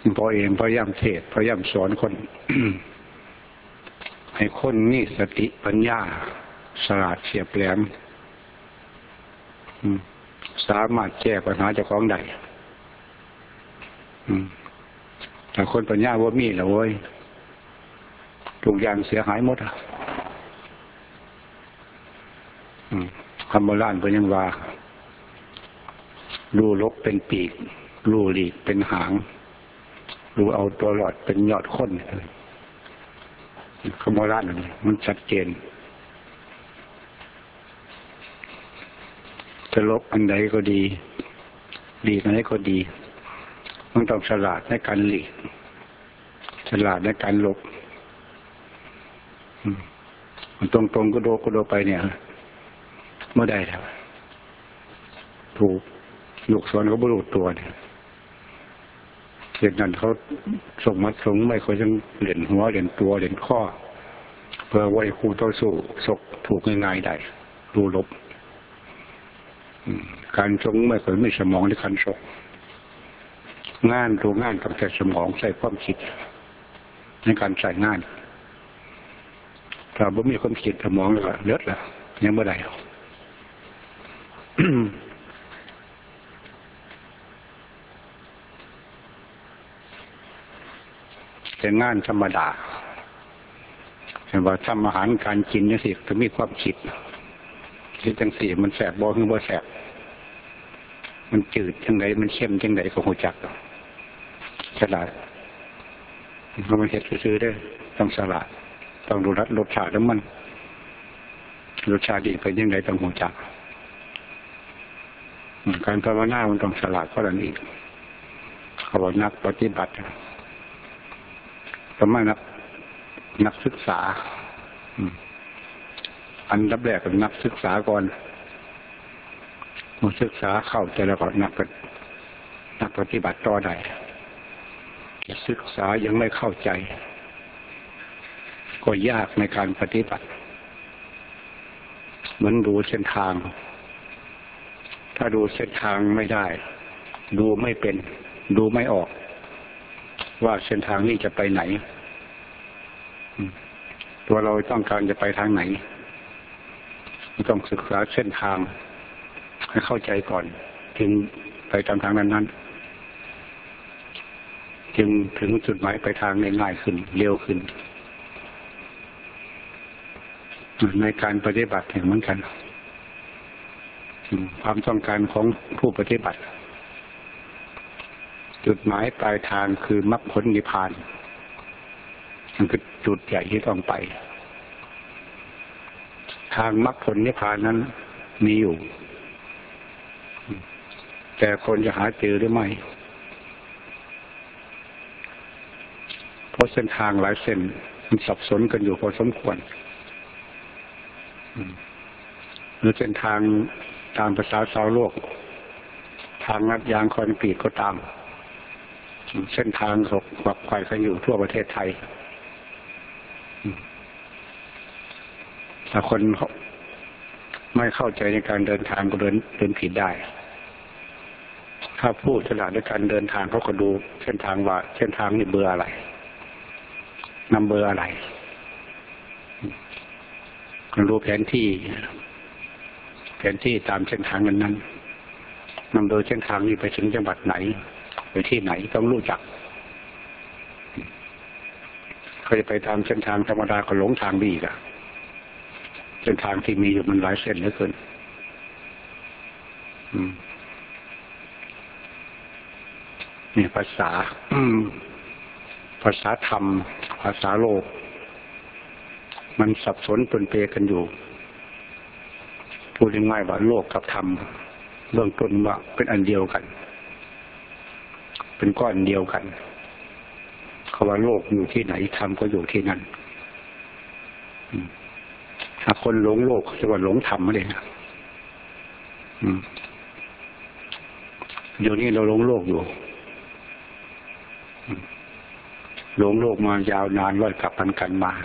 พอเองพยายามเทศพยายามสอนคน ให้คนมีสติปัญญาฉลาดเฉียบแหลมสามารถแก้ปัญหาเจ้าของได้แต่คนปัญญาว่ามีแล้วเว้ยทุกอย่างเสียหายหมดคำโบราณเป็นยังว่ารูลบเป็นปีกรูหลีกเป็นหางรูเอาตัวหลอดเป็นยอดค้นคำโบราณมันชัดเจนจะลบอันใดก็ดีหลีกอันใดก็ดีมันต้องฉลาดในการหลีกฉลาดในการลบมันตรงๆก็โดไปเนี่ยเมื่อใดแล้วถูกลูกศรเขาบรรลุตัวเนี่ยเหตุนั้นเขาส่งมาส่งไม่ค่อยจะเหรียญหัวเหรียญตัวเหรียญข้อเพื่อไว้คู่ต่อสู้ศกถูกง่ายๆได้ดูลบการชงไม่เคยไม่สมองในการชกงานตัวงานต้องใช้สมองใช้ความคิดในการใช้งานถ้าไม่มีความคิดสมองแล้วเลือดละยังไม่ได้เป็นงานธรรมดาเห็นว่าทำอาหารการกินนี่สิจะมีความคิดที่จังสีมันแสบบ่หรือบ่แสบมันจืดจังไดมันเข้มจังไดก็หัวจักฉลาดเพราะมันเห็ดซื้อได้ต้องฉลาดต้องดูรสชาติแล้วมันรสชาติดีเป็นยังไงต้องหัวจักการภาวนามันต้องฉลาดเพราะนั้นอีกเขาบอกนักปฏิบัติก็ไม่นักศึกษาอันดับแรกเป็นนักศึกษาก่อนศึกษาเข้าใจแล้วก็นักปฏิบัติต่อได้ศึกษายังไม่เข้าใจก็ยากในการปฏิบัติเหมือนดูเส้นทางถ้าดูเส้นทางไม่ได้ดูไม่เป็นดูไม่ออกว่าเส้นทางนี้จะไปไหนตัวเราต้องการจะไปทางไหนต้องศึกษาเส้นทางให้เข้าใจก่อนจึงไปตามทางนั้นจึงถึงจุดหมายไปทางง่ายขึ้นเร็วขึ้นในการปฏิบัติเหมือนกันความต้องการของผู้ปฏิบัติจุดหมายปลายทางคือมรรคผลนิพพานมันคือจุดใหญ่ที่ต้องไปทางมรรคผลนิพพานนั้นมีอยู่แต่คนจะหาเจอหรือไม่เพราะเส้นทางหลายเส้นมันสับสนกันอยู่พอสมควรหรือเส้นทางตามภาษาชาวโลกทางนัดยางคอนกรีตก็ตามเส้นทางศกฝักไข่กันอยู่ทั่วประเทศไทยถ้าคนไม่เข้าใจในการเดินทางก็เดินผิดได้ถ้าพูดฉลาดในการเดินทางเขาก็ดูเส้นทางว่าเส้นทางนี่เบอร์อะไรนำเบอร์อะไรก็รู้แผนที่ตามเส้นทางนั้นนำโดยเส้นทางนี้ไปถึงจังหวัดไหนไปที่ไหนต้องรู้จักเขาจะไปตามเส้นทางธรรมดาก็หลงทางดีอีกเส้นทางที่มีอยู่มันหลายเส้นเหลือเกินนี่ภาษาธรรมภาษาโลกมันสับสนปนเปกันอยู่พูดง่ายๆว่าโลกกับธรรมเบื้องต้นว่าเป็นอันเดียวกันเป็นก้อนเดียวกันเขาว่าโลกอยู่ที่ไหนธรรมก็อยู่ที่นั่นถ้าคนหลงโลกจะว่าหลงธรรมเลยนะเดี๋ยวนี้เราหลงโลกอยู่หลงโลกมายาวนานร้อยกับพันกันมา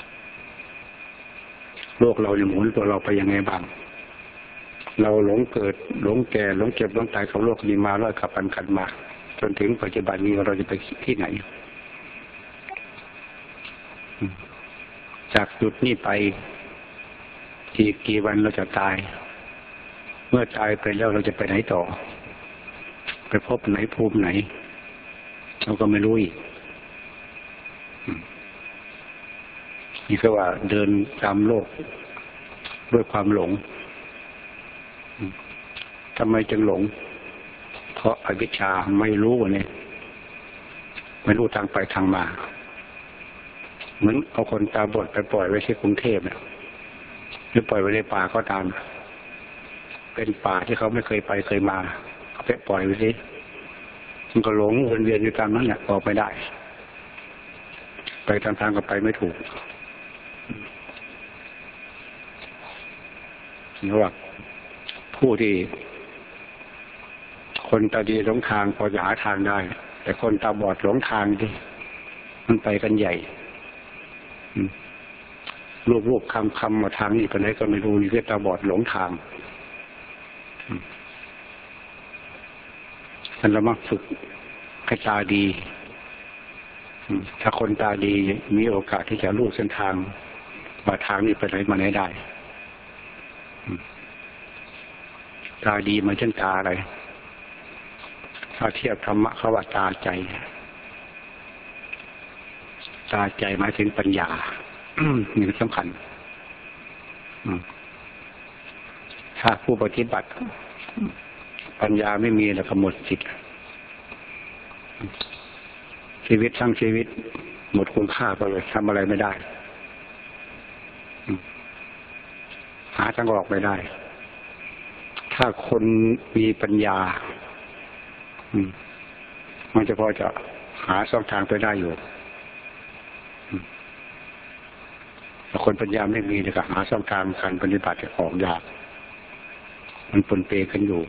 โลกเราจะหมุนตัวเราไปยังไงบ้างเราหลงเกิดหลงแก่หลงเจ็บหลงตายกับโลกนี้มาร้อยกับพันกันมาจนถึงปัจจุบันนี้เราจะไปที่ไหนจากจุดนี้ไปกี่วันเราจะตายเมื่อตายไปแล้วเราจะไปไหนต่อไปพบไหนภูมิไหนเราก็ไม่รู้อีกนี่คือว่าเดินตามโลกด้วยความหลงทำไมจึงหลงเพราะอวิชชาไม่รู้เนี่ยไม่รู้ทางไปทางมาเหมือนเอาคนตาบอดไปปล่อยไว้ที่กรุงเทพเนี่ยหรือปล่อยไว้ในป่าก็ตามเป็นป่าที่เขาไม่เคยไปเคยมาเอาไปปล่อยไว้สิมันก็หลงวนเวียนอยู่ตามนั้นแหละออกไม่ได้ไปทางก็ไปไม่ถูกนี่ว่าผู้ที่คนตาดีหลงทางพอจะหาทางได้แต่คนตาบอดหลงทางดิมันไปกันใหญ่รูปคำมาทางนี้ไปไหนก็ไม่รู้นี่คือตาบอดหลงทางท่านเรามาฝึกให้ตาดีถ้าคนตาดีมีโอกาสที่จะรู้เส้นทางว่าทางนี้ไปไหนมาไหนได้ตาดีมันเช่นตาอะไรถ้าเทียบธรรมะเขาว่าตาใจตาใจหมายถึงปัญญานี่สำคัญถ้าผู้ปฏิบัติปัญญาไม่มีแล้วก็หมดสิทธิ์ชีวิตทั้งชีวิตหมดคุณค่าไปเลยทำอะไรไม่ได้หาทางออกไม่ได้ถ้าคนมีปัญญามันจะพอจะหาช่องทางไปได้อยู่แต่คนปัญญาไม่มีเลยก็หาช่องทางการปฏิบัติออกยากมันปนเปกันอยู่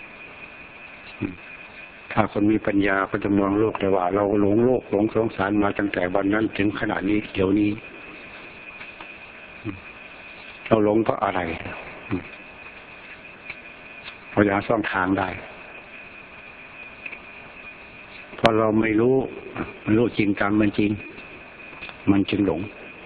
ถ้าคนมีปัญญาก็จะมองโลกแต่ว่าเราหลงโลกหลงสงสารมาตั้งแต่วันนั้นถึงขณะนี้เดี๋ยวนี้เราหลงเพราะอะไรเราอยากช่องทางได้พอเราไม่รู้จริงตามมันจริงมันจึงหลง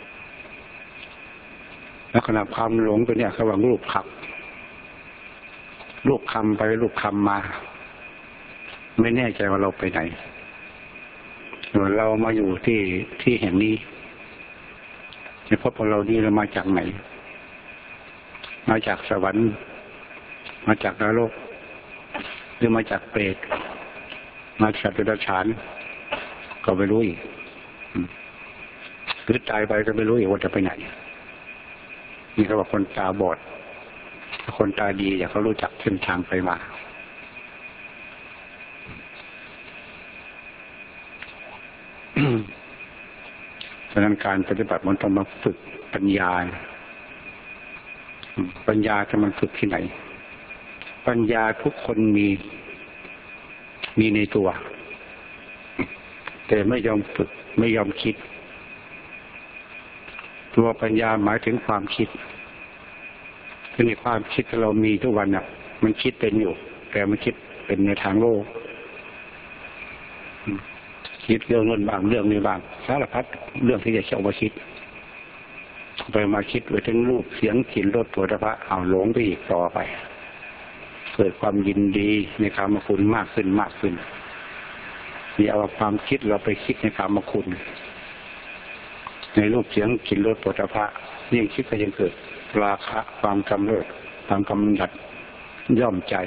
แล้วขณะความหลงตัวเนี้ยเขาว่ารูปขับรูปคำไปรูปคำมาไม่แน่ใจว่าเราไปไหนเรามาอยู่ที่แห่งนี้ในพบเรานี่เรามาจากไหนมาจากสวรรค์มาจากนรกหรือมาจากเปรตมาจากเดรัจฉานก็ไม่รู้อีกหรือตายไปก็ไม่รู้อีกว่าจะไปไหนนี่ก็ว่าคนตาบอดคนตาดีอยากเขารู้จักเส้นทางไปมาฉะนั้นการปฏิบัติมันต้องมาฝึกปัญญาจะมันฝึกที่ไหนปัญญาทุกคนมีในตัวแต่ไม่ยอมฝึกไม่ยอมคิดตัวปัญญาหมายถึงความคิดคือในความคิดที่เรามีทุกวันน่ะมันคิดเป็นอยู่แต่มันคิดเป็นในทางโลกคิดเรื่องนั้นบ้างเรื่องนี้บ้างสารพัดเรื่องที่จะเข้ามาคิดไปมาคิดไปถึงรูปเสียงกลิ่นรสโผฏฐัพพะเอาหลงไปอีกต่อไปเกิดความยินดีในกามคุณมากขึ้นนี่เอาความคิดเราไปคิดในกามคุณในรูปเสียงกลิ่นรสโผฏฐัพพะยิ่งคิดก็ยังเกิดราคะความกำเริบความกำหนัดย่อมใจ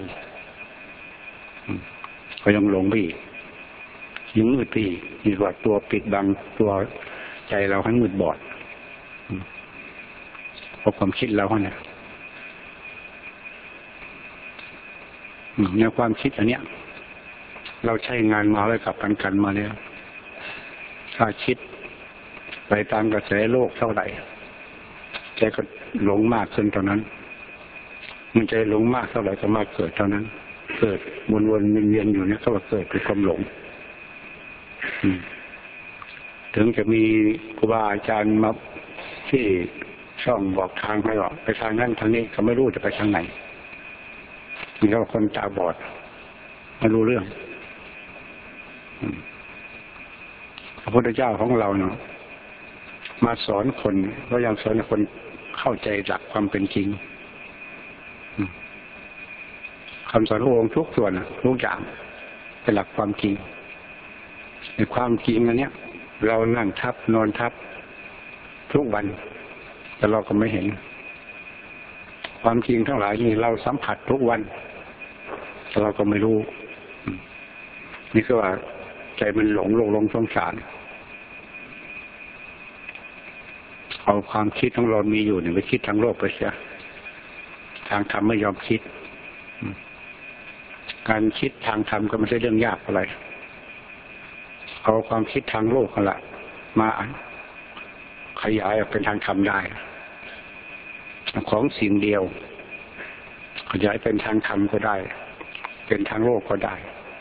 ก็ยังหลงไปอีกยิ่งมืดไปอีกมีกว่าตัวปิดบังตัวใจเราให้มืดบอดเพราะความคิดเราเนี่ยในความคิดอันเนี้ยเราใช้งานมาไว้กับกันมาแล้วถ้าคิดไปตามกระแสโลกเท่าไหร่ใจก็หลงมากขึ้นเท่านั้นมันใจหลงมากเท่าไหร่ก็มากเกิดเท่านั้นเกิดวนๆเวียนอยู่เนี่ยก็ว่าเกิดเป็นความหลงถึงจะมีครูบาอาจารย์มาที่ช่องบอกทางให้หรอกไปทางนั้นทางนี้ก็ไม่รู้จะไปทางไหนนี่ก็คนตาบอดไม่รู้เรื่องพระพุทธเจ้าของเราเนาะมาสอนคนก็ยังสอนคนเข้าใจหลักความเป็นจริงคำสอนขององค์ทุกส่วนทุกอย่างเป็นหลักความจริงในความจริงอันเนี้ยเรานั่งทับนอนทับทุกวันแต่เราก็ไม่เห็นความจริงทั้งหลายนี่เราสัมผัสทุกวันแต่เราก็ไม่รู้นี่คือว่าใจมันหลงสงสารเอาความคิดของเรามีอยู่เนี่ยไปคิดทางโลกไปเสียทางธรรมไม่ยอมคิดการคิดทางธรรมก็ไม่ใช่เรื่องยากอะไรเอาความคิดทางโลกกันละมาขยายเป็นทางธรรมได้ของสิ่งเดียวขยายเป็นทางธรรมก็ได้เป็นทางโลกก็ได้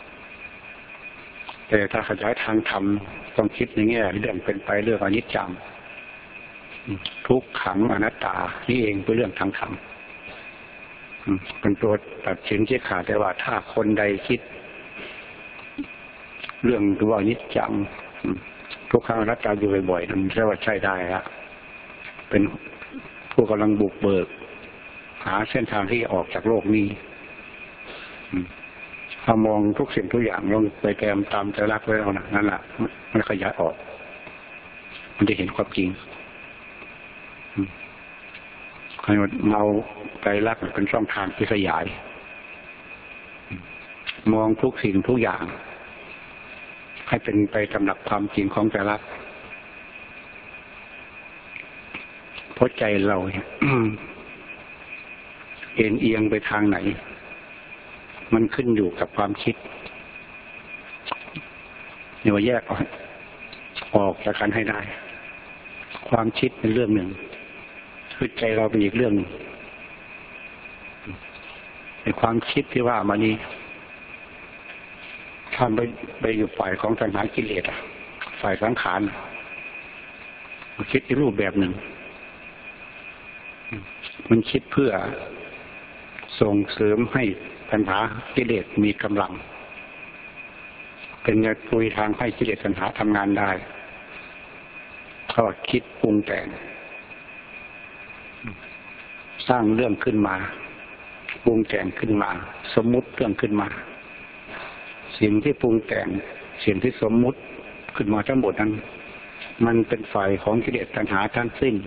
แต่ถ้าขยายทางธรรมต้องคิดในแง่เรื่องเป็นไปเรื่องอนิจจังทุกขังอนัตตานี่เองเป็นเรื่องทางธรรมเป็นตัวตัดสินที่ขาดแต่ว่าถ้าคนใดคิดเรื่องตัวอนิจจังทุกขังอนัตตาอยู่บ่อยๆนั่นใช่ว่าใช่ได้ละเป็นผู้กำลังบุกเบิกหาเส้นทางที่ออกจากโลกนี้ถ้ามองทุกสิ่งทุกอย่างลงไปแกมตามใจรักไว้แล้วนะนั่นแหละมันขยายออกมันจะเห็นความจริงใครเมาใจรักเป็นช่องทางที่ขยายมองทุกสิ่งทุกอย่างให้เป็นไปตามหลักความจริงของใจรักเพราะใจเราเอ็นเอียงไปทางไหนมันขึ้นอยู่กับความคิดเนี่ยว่าแยกออกจากกันให้ได้ความคิดเป็นเรื่องหนึ่งคือใจเราเป็นอีกเรื่องหนึ่งในความคิดที่ว่ามานี้ถ้าไปอยู่ฝ่ายของตัณหากิเลสฝ่ายสังขารมันคิดในรูปแบบหนึ่งมันคิดเพื่อส่งเสริมให้ตัณหากิเลสมีกำลังเป็นปุยทางให้กิเลสตัณหาทำงานได้เขาคิดปรุงแต่งสร้างเรื่องขึ้นมาปรุงแต่งขึ้นมาสมมุติเรื่องขึ้นมาสิ่งที่ปรุงแต่งสิ่งที่สมมุติขึ้นมาทั้งหมดนั้นมันเป็นฝ่ายของกิเลสตัณหาทั้งสิ้น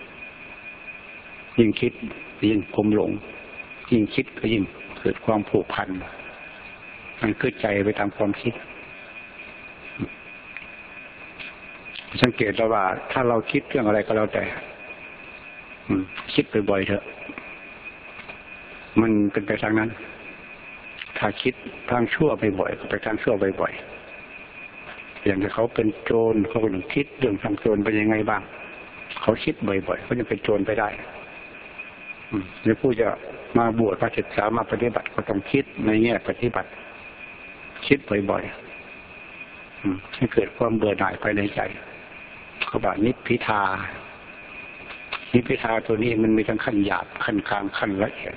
ยิ่งคิดยิ่งคมหลงยิ่งคิดก็ยิ่งเกิดความผูกพันมันคือใจไปตามความคิดสังเกตแล้วว่าถ้าเราคิดเรื่องอะไรก็แล้วแต่คิดบ่อยๆเถอะมันเป็นไปทางนั้นถ้าคิดทางชั่วบ่อยๆก็ไปทางชั่วบ่อยๆอย่างที่เขาเป็นโจรเขาก็ต้องคิดเรื่องทางโจรเป็นยังไงบ้างเขาคิดบ่อยๆเขาจะเป็นโจรไปได้หรือผู้จะมาบวชมาศึกษามาปฏิบัติก็ต้องคิดในแง่ปฏิบัติคิดบ่อยๆให้เกิดความเบื่อหน่ายภายในใจเขาบอกนิพพิทาตัวนี้มันมีทั้งขั้นหยาบขั้นกลางขั้นละเอียด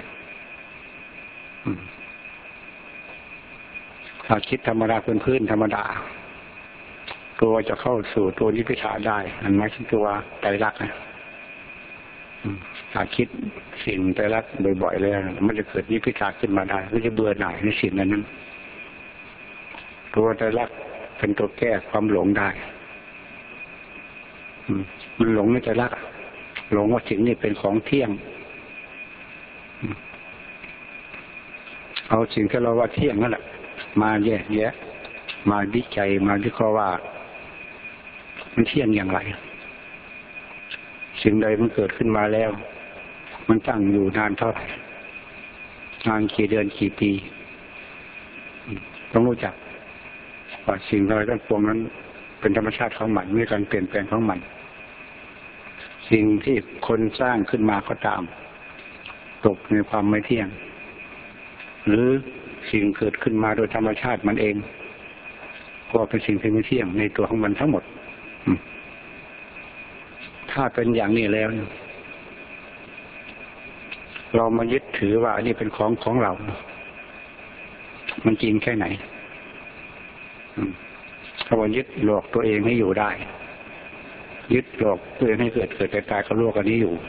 ถ้าคิดธรรมดาพื้นธรรมดาตัวจะเข้าสู่ตัวนิพพิทาได้มันหมายถึงตัวไตรลักษณ์นะถ้าคิดสิ่งไตรลักษณ์บ่อยๆเลยมันจะเกิดนิพพิทาขึ้นมาได้มันจะเบื่อหน่ายในสิ่งนั้นตัวไตรลักษณ์เป็นตัวแก้ความหลงได้มันหลงในไตรลักษณ์หลงว่าสิ่งนี้เป็นของเที่ยงเอาสิ่งที่เราว่าเที่ยงนั่นแหละมาแยกแยะมาวิจัยมาวิเคราะห์ว่ามันเที่ยงอย่างไรสิ่งใดมันเกิดขึ้นมาแล้วมันตั้งอยู่นานเท่าไหร่นานกี่เดือนกี่ปีต้องรู้จักว่าสิ่งใดทั้งปวงนั้นเป็นธรรมชาติของมันมีการเปลี่ยนแปลงของมันสิ่งที่คนสร้างขึ้นมาก็ตามตกในความไม่เที่ยงหรือสิ่งเกิดขึ้นมาโดยธรรมชาติมันเองก็เป็นสิ่งที่ไม่เที่ยงในตัวของมันทั้งหมดถ้าเป็นอย่างนี้แล้วเรามายึดถือว่านี่เป็นของเรามันจริงแค่ไหนถ้าว่ายึดหลอกตัวเองให้อยู่ได้ยึดหลอกตัวเองให้เกิดตายกับโลกอันนี้อยู่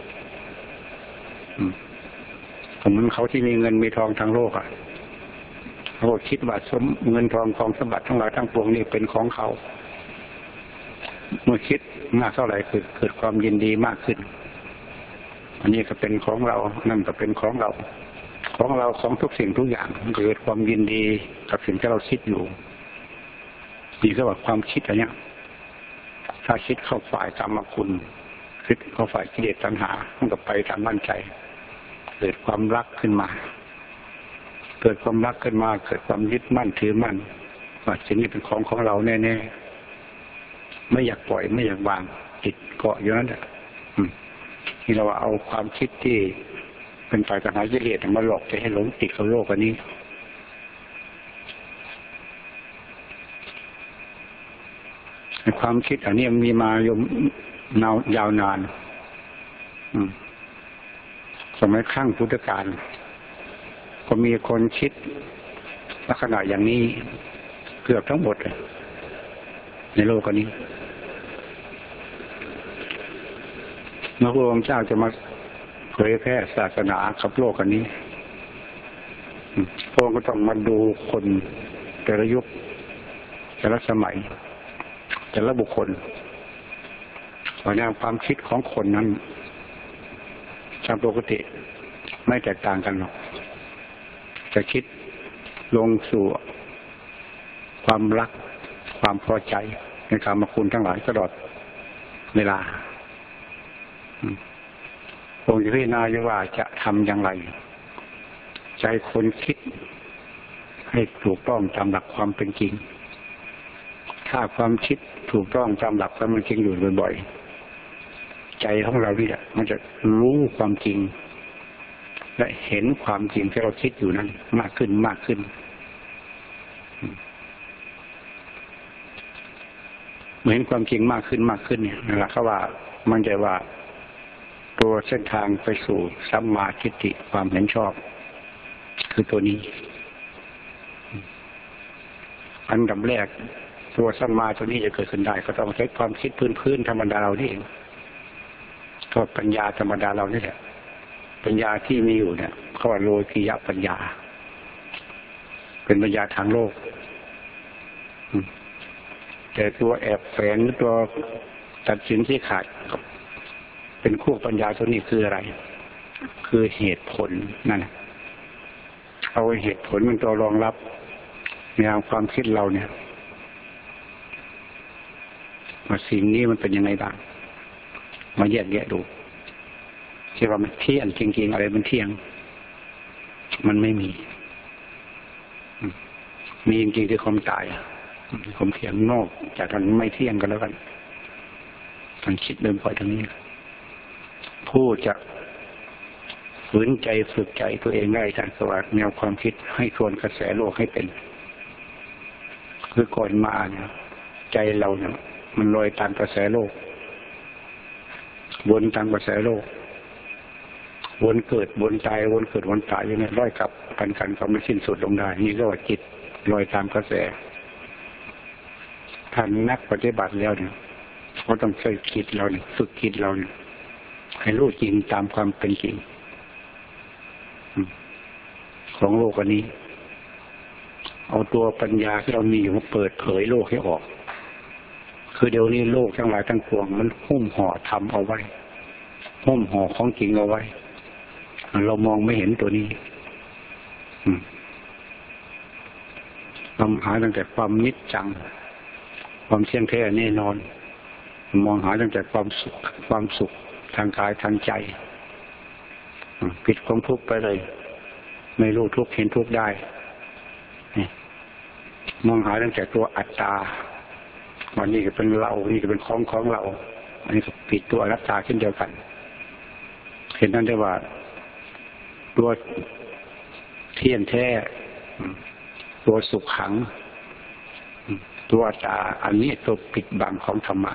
ผมมันเขาที่มีเงินมีทองทางโลกอ่ะเขาคิดว่าเงินทองของสมบัติทั้งหลายทั้งปวงนี่เป็นของเขาเมื่อคิดมากเท่าไหร่เกิดความยินดีมากขึ้นอันนี้ก็เป็นของเรานั่นก็เป็นของเราของทุกสิ่งทุกอย่างเกิดความยินดีกับสิ่งที่เราคิดอยู่นี่ก็ว่าความคิดอันเนี้ยถ้าคิดเข้าฝ่ายกรรมคุณคิดเข้าฝ่ายกิเลสตัณหามันก็ไปตามมั่นใจเกิดความรักขึ้นมาเกิดความรักขึ้นมาเกิดความยึดมั่นถือมั่นว่าสิ่งนี้เป็นของเราแน่ๆไม่อยากปล่อยไม่อยากวางติดเกาะอยู่นั่นแหละที่เราเอาความคิดที่เป็นฝ่ายตัณหากิเลสมาหลอกใจให้หลงติดกับโลกอันนี้ความคิดอันนี้มีมายาวนานสมัยครั้งพุทธกาลก็มีคนคิดลักษณะอย่างนี้เกือบทั้งหมดเลยในโลกอันนี้เมื่อพระองค์เจ้าจะมาเผยแพร่ศาสนากับโลกอันนี้พระองค์ก็ต้องมาดูคนแต่ละยุคแต่ละสมัยแต่ละบุคคลแนวความคิดของคนนั้นตามปกติไม่แตกต่างกันหรอกจะคิดลงสู่ความรักความพอใจในกามคุณทั้งหลายตลอดเวลาองค์จะพิจารณาว่าจะทำอย่างไรใจคนคิดให้ถูกต้องตามหลักความเป็นจริงถ้าความคิดถูกต้องตามหลักความเป็นจริงอยู่บ่อยๆใจของเราเนี่ยมันจะรู้ความจริงและเห็นความจริงที่เราคิดอยู่นั้นมากขึ้นเมื่อเห็นความจริงมากขึ้นเนี่ยนั่นแหละเขาว่ามันจะว่าตัวเส้นทางไปสู่สัมมาทิฏฐิความเห็นชอบคือตัวนี้อันดับแรกตัวสัมมาตัวนี้จะเกิดขึ้นได้ก็ต้องใช้ความคิดพื้นธรรมดาเรานี่เองก็ปัญญาธรรมดาเรานี่แหละปัญญาที่มีอยู่เนี่ยเขาว่าโลกิยะปัญญาเป็นปัญญาทางโลกแต่ตัวแอบแฝงตัวตัดสินที่ขาดเป็นคู่ปัญญาตัวนี้คืออะไรคือเหตุผลนั่นเอาเหตุผลเป็นตัวรองรับแนวความคิดเราเนี่ยว่าสิ่งนี้มันเป็นยังไงบ้างมาแยกแยะดูใช่ว่ามันเที่ยงจริงๆอะไรมันเที่ยงมันไม่มีจริงๆที่ความตายผมเที่ยงนอกจากนั้นไม่เที่ยงกันแล้วกันต้องคิดเดินปล่อยทางนี้ผู้จะฝืนใจฝึกใจตัวเองได้ทางสวัสดิ์แนวความคิดให้ทวนกระแสโลกให้เป็นคือก่อนมาเนี่ยใจเราเนี่ยมันลอยตามกระแสโลกวนตามกระแสโลกวนเกิดวนตายวนเกิดวนตายอย่างนี้ร้อยกับกันก็ไม่สิ้นสุดลงได้นี่ก็ว่าจิตลอยตามกระแสท่านนักปฏิบัติแล้วเนี่ยก็ต้องใช้คิดเราเนี่ยฝึกคิดเราเนี่ยให้รู้จริงตามความเป็นจริงของโลกอันนี้เอาตัวปัญญาที่เรามีอยู่มาเปิดเผยโลกให้ออกคือเดี๋ยวนี้โลกทั้งหลายทั้งปวงมันหุ้มห่อทำเอาไว้หุ้มห่อของจริงเอาไว้เรามองไม่เห็นตัวนี้เราหาตั้งแต่ความนิจจังความเที่ยงแท้แน่นอนมองหาตั้งแต่ความสุขทางกายทางใจปิดความทุกข์ไปเลยไม่รู้ทุกข์เห็นทุกข์ได้มองหาตั้งแต่ตัวอัตตาวันนี้ก็เป็นเรานี่ก็เป็นของเราอันนี้ก็ปิดตัวอนัตตาเช่นเดียวกันเห็นนั่นได้ว่าตัวเที่ยงแท้ตัวสุขขังตัวอัตตาอันนี้ตัวปิดบังของธรรมะ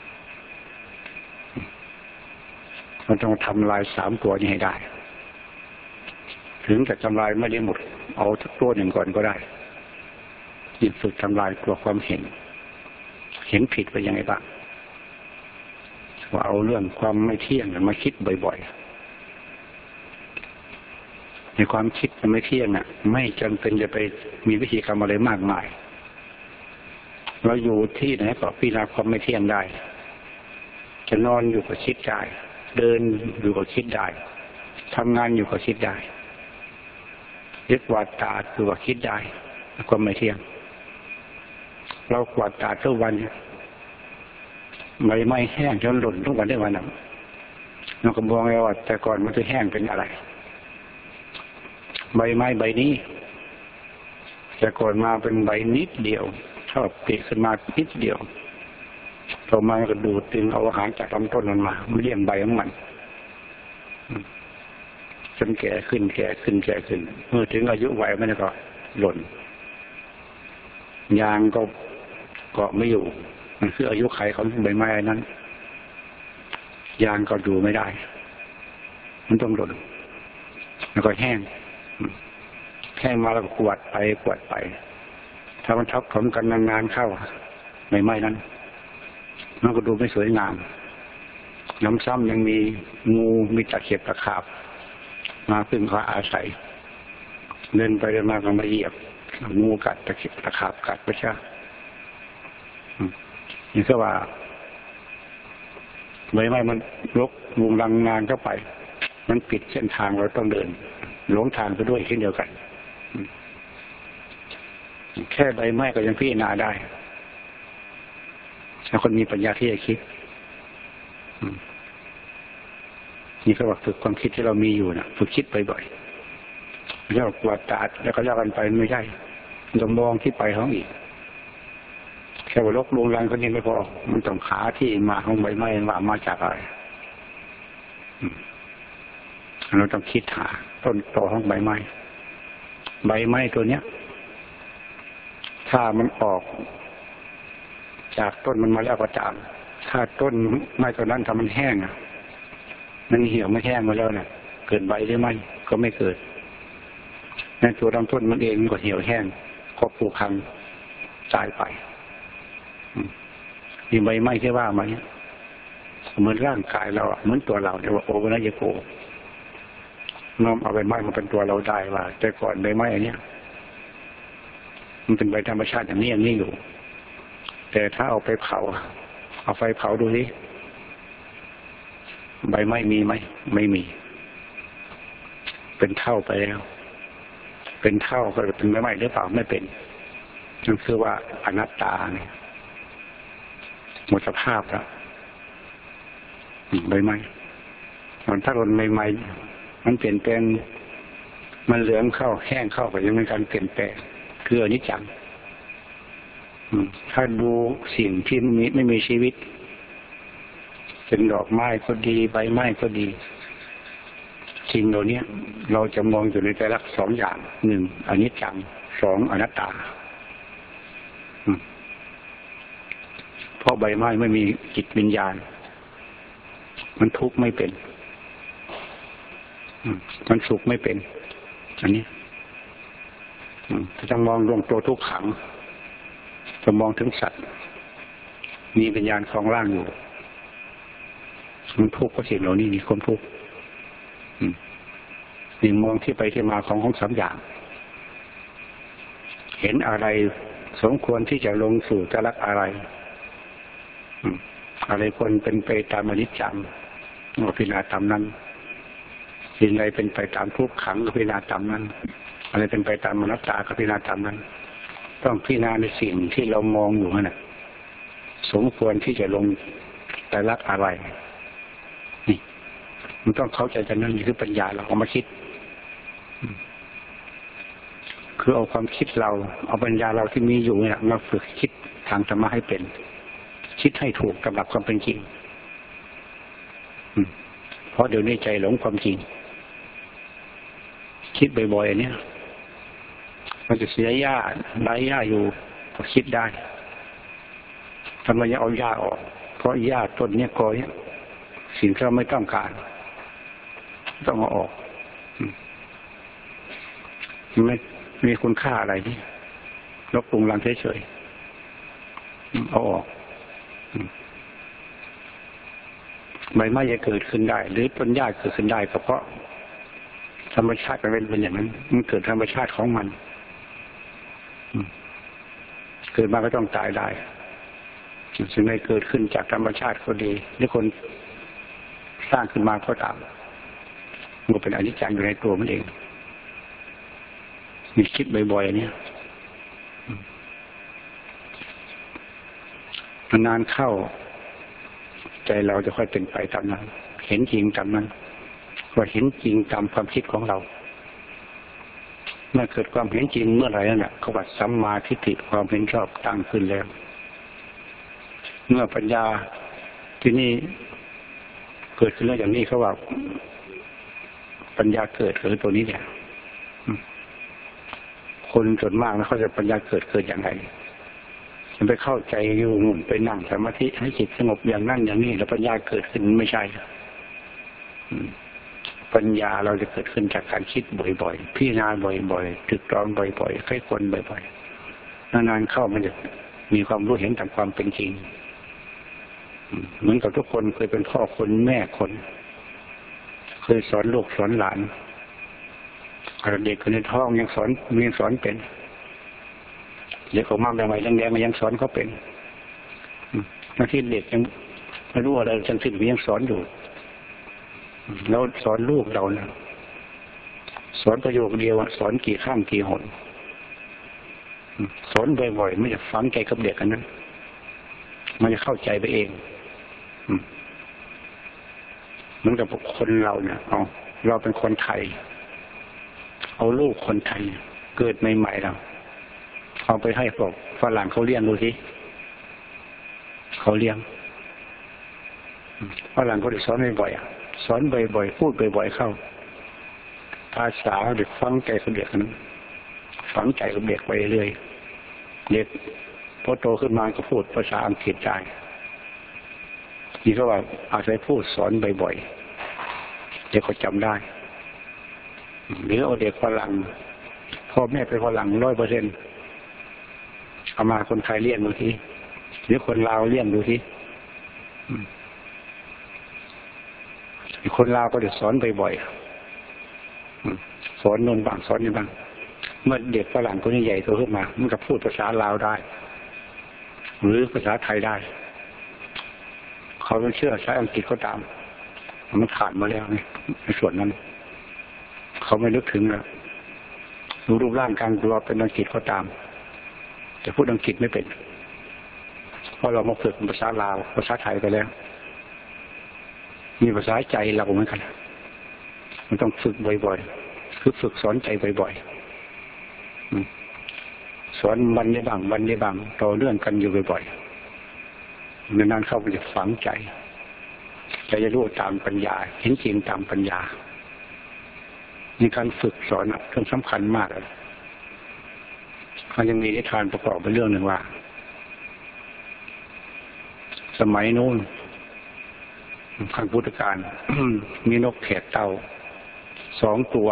มันต้องทำลาย3ตัวนี้ให้ได้ถึงจะทำลายไม่ได้หมดเอาสักตัวหนึ่งก่อนก็ได้ยิ่งฝึกทำลายตัวความเห็นเห็นผิดไปยังไงบ้างว่าเอาเรื่องความไม่เที่ยงมาคิดบ่อยๆในความคิดมันไม่เที่ยงน่ะไม่จำเป็นจะไปมีวิธีกรรมอะไรมากมายเราอยู่ที่ไหนก็พิจารณาความไม่เที่ยงได้จะนอนอยู่ก็คิดได้เดินอยู่ก็คิดได้ทำงานอยู่ก็คิดได้ยึดกวาดตาอยู่ก็คิดได้ความไม่เที่ยงเรากวาดตาทุกวันใบไม้แห้งจนหล่นทุกวันได้วันนั้นเราก็มองแล้วว่าแต่ก่อนมันจะแห้งเป็นอะไรใบไม้ใบนี้แต่ก่อนมาเป็นใบนิดเดียวชอบปีขึ้นมานิดเดียวต่อมาก็ดูดดึงเอาอาหารจากลำต้นมันมาเลี้ยงใบของมันจนแก่ขึ้นเมื่อถึงอายุวัยมันก็หล่นยางก็เกาะไม่อยู่มันคืออายุไขของใบไม้นั้นยางก็ดูไม่ได้มันต้องหล่นแล้วก็แห้งมาแล้วก็กวาดไปถ้ามันทับถมกันนานๆเข้าใบไม้นั้นมันก็ดูไม่สวยงามน้ำซ้ำยังมีงูมีตะเข็บตะขาบมาพึ่งพาอาศัยเดินไปเดินมาก็มาเหยียบงูกัดตะเข็บตะขาบกัดไปใช่นี่ก็ว่าใบไม้มันรกงูรังงานเข้าไปมันปิดเส้นทางเราต้องเดินหลงทางไปด้วยเช่นเดียวกันแค่ใบไม้ก็ยังพิจารณาได้ถ้าคนมีปัญญาที่จะคิดนี่ก็ว่าฝึกความคิดที่เรามีอยู่นะฝึกคิดบ่อยๆแล้วกวาดตาแล้วก็เล่ากันไปไม่ใช่ต้องมองที่ไปของอีกแค่ว่าลกลงรังคนนี้ไม่พอมันต้องหาที่มาของใบไม้ว่ามาจากอะไรเราต้องคิดหาต้นตอของใบไม้ตัวเนี้ยถ้ามันออกจากต้นมันมาแล้วก็ตามถ้าต้นไม้ตัวนั้นถ้ามันแห้งมันเหี่ยวไม่แห้งมาแล้วเกิดใบหรือไม่ก็ไม่เกิดในตัวลำต้นมันเองก็เหี่ยวแห้งก็ผุพังตายไปมีใบไม้ที่ว่ามาเนี่ยเหมือนร่างกายเราเหมือนตัวเราเนี่ยว่าโอวนัยโกน้อมเอาใบไม้มาเป็นตัวเราได้ว่าแต่ก่อนใบไม้อันเนี้ยมันเป็นใบธรรมชาติอย่างนี้อยู่แต่ถ้าเอาไปเผาเอาไฟเผาดูสิใบไม้มีไหมไม่มีเป็นเท่าไปแล้วเป็นเท่าก็เป็นใบไม้หรือเปล่าไม่เป็นนั่นคือว่าอนัตตาเนี่ยหมดสภาพแล้วใบไม้มันถ้าหล่นใหม่ๆมันเปลี่ยนแปลงมันเหลืองเข้าแห้งเข้าก็ยังเป็นการเปลี่ยนแปลงคืออนิจจังถ้าดูสิ่งที่ไม่มีชีวิตเป็นดอกไม้ก็ดีใบไม้ก็ดีสิ่งเหล่านี้เราจะมองอยู่ในแต่ละสองอย่างหนึ่งอนิจจังสองอนัตตาเพราะใบไม้ไม่มีจิตวิญญาณมันทุกข์ไม่เป็นมันสุขไม่เป็นอันนี้ถ้าจะมองลงตัวทุกขังจะมองถึงสัตว์มีวิญญาณของร่างอยู่มันทุกข์เพราะสิ่งเหล่านี้มีความทุกข์นี่มองที่ไปที่มาของสามอย่างเห็นอะไรสมควรที่จะลงสู่จะรักอะไรอะไรควรเป็นไปตามอนิจจังพิจารณาตามนั้นสิ่งใดเป็นไปตามทุกขังก็พิจารณาตามนั้นอะไรเป็นไปตามอนัตตาก็พิจารณาตามนั้นต้องพิจารณาในสิ่งที่เรามองอยู่นั่นสมควรที่จะลงแต่รักอะไรนี่มันต้องเข้าใจกันนั่นคือปัญญาเราเอามาคิดคือเอาความคิดเราเอาปัญญาเราที่มีอยู่เนี่ยมาฝึกคิดทางธรรมะให้เป็นคิดให้ถูกกับหลักความเป็นจริงเพราะเดี๋ยวนี้ใจหลงความจริงคิดบ่อยๆเนี่ยมันจะเสียหญ้าไร้หญ้าอยู่ก็คิดได้ทำไมยังเอาหญ้าออกเพราะหญ้าต้นเนี้ยกอเนี่ยสิ่งที่เราไม่ต้องการต้องเอาออกไม่มีคุณค่าอะไรนี่ลบปรุงรังเฉยๆเอาออกใบไม้จะเกิดขึ้นได้หรือต้นหญ้าเกิดขึ้นได้ก็เพราะธรรมชาติมันเป็นอย่างนั้นมันเกิดธรรมชาติของมันเกิดมาก็ต้องตายได้สิ่งใดเกิดขึ้นจากธรรมชาติก็ดีหรือคนสร้างขึ้นมาก็ตามมันเป็นอนิจจังอยู่ในตัวมันเองมีคิดบ่อยๆเนี่ยนานเข้าใจเราจะค่อยเป็นไปตามนั้นเห็นจริงตามนั้นว่าเห็นจริงตามความคิดของเราเมื่อเกิดความเห็นจริงเมื่อไหร่นั่นแหละเขาว่าสัมมาทิฏฐิความเห็นชอบตั้งขึ้นแล้วเมื่อปัญญาที่นี่เกิดขึ้นแล้วอย่างนี้เขาว่าปัญญาเกิดคือตัวนี้เนี่ยคนส่วนมากนะเขาจะปัญญาเกิดอย่างไรจะไปเข้าใจอยู่นู่นไปนั่งสมาธิให้จิตสงบอย่างนั้นอย่างนี้แล้วปัญญาเกิดขึ้นไม่ใช่ปัญญาเราจะเกิดขึ้นจากการคิดบ่อยๆพิจารณาบ่อยๆตรึกตรองบ่อยๆใคร่ควรบ่อยๆนานๆเข้ามันจะมีความรู้เห็นตามความเป็นจริงเหมือนกับทุกคนเคยเป็นพ่อคนแม่คนเคยสอนลูกสอนหลานเด็กคนในท้องยังสอนเป็นเด็กออกมาใหม่ๆแดงๆมันยังสอนเขาเป็นบางทีเด็กยังไม่รู้อะไรจนสิ้นยังสอนอยู่เราสอนลูกเรานะสอนประโยคเดียวสอนกี่ข้างกี่หนสอนบ่อยๆไม่จะฝังใจกับเด็กอันนั้นมันจะเข้าใจไปเองเหมือนกับคนเราเนี่ยเราเป็นคนไทยเอาลูกคนไทยเกิดใหม่ๆเราเอาไปให้พวกฝรั่งเขาเลี้ยงดูสิเขาเลี้ยงฝรั่งเขาได้สอนบ่อยๆสอนบ่อยๆพูดบ่อยๆเข้าภาษาเด็กฟังใจกับเด็กนั้นฝังใจกับเด็กไปเรื่อยเด็กพอโตขึ้นมาก็พูดภาษาอังกฤษได้นี่ก็ว่าอาศัยพูดสอนบ่อยๆเด็กเขาจำได้หรือเอาเด็กฝรั่งพ่อแม่เป็นฝรั่ง100%เอามาคนไทยเลี้ยงดูทีหรือคนลาวเลี้ยงดูทีคนลาวก็จะสอนบ่อยๆสอนนนบางสอนนี่บางเมื่อเด็กฝรั่งคนนี้ใหญ่โตขึ้นมามันก็พูดภาษาลาวได้หรือภาษาไทยได้เขาไม่เชื่อใช้อังกฤษก็ตามมันขาดมาแล้วในส่วนนั้นเขาไม่นึกถึงแล้วรูปร่างการตัวเป็นอังกฤษก็ตามแต่พูดอังกฤษไม่เป็นเพราะเรามาฝึกภาษาลาวภาษาไทยไปแล้วมีภาษาใจเราเหมือนกันมันต้องฝึกบ่อยๆคือฝึกสอนใจบ่อยๆสอนวันนี้บ้างต่อเรื่องกันอยู่บ่อยๆนานๆเข้าไปจะฝังใจจะรู้ตามปัญญาเห็นจริงตามปัญญาในการฝึกสอนเรื่องสำคัญมากมันยังมีนิทานประกอบไปเรื่องหนึ่งว่าสมัยนู้นครั้งพุทธกาล มีนกแขกเต่า2 ตัว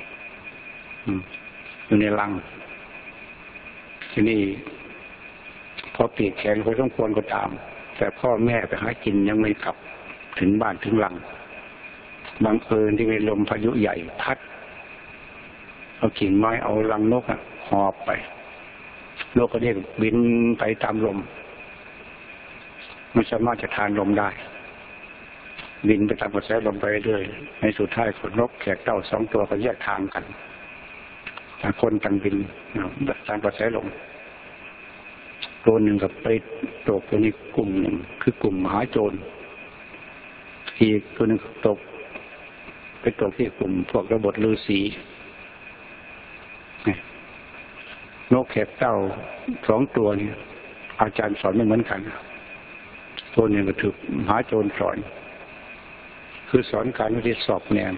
อยู่ในรังทีนี้พอปีกแข็งพอสมควรก็ตามแต่พ่อแม่ไปหากินยังไม่กลับถึงบ้านถึงรังบังเอิญที่มีลมพายุใหญ่พัดเอากิ่งไม้เอารังนกหอบไปนกก็เรียกบินไปตามลมมันสามารถจะทานลมได้บินไปตามกระแสลมไปเรื่อยในสุดท้ายนกแขกเต่า2 ตัวก็แยกทางกันต่างคนต่างบินตามกระแสลมตัวหนึ่งกับไปตกอยู่ในกลุ่มหนึ่งคือกลุ่มมหาโจรอีกตัวหนึ่งตกไปตกที่กลุ่มพวกกบฏฤาษีนกแขกเต่า2 ตัวนี่อาจารย์สอนไม่เหมือนกันตัวหนึ่งก็ถูกมหาโจรสอนคือสอนการวิธีสอบแนม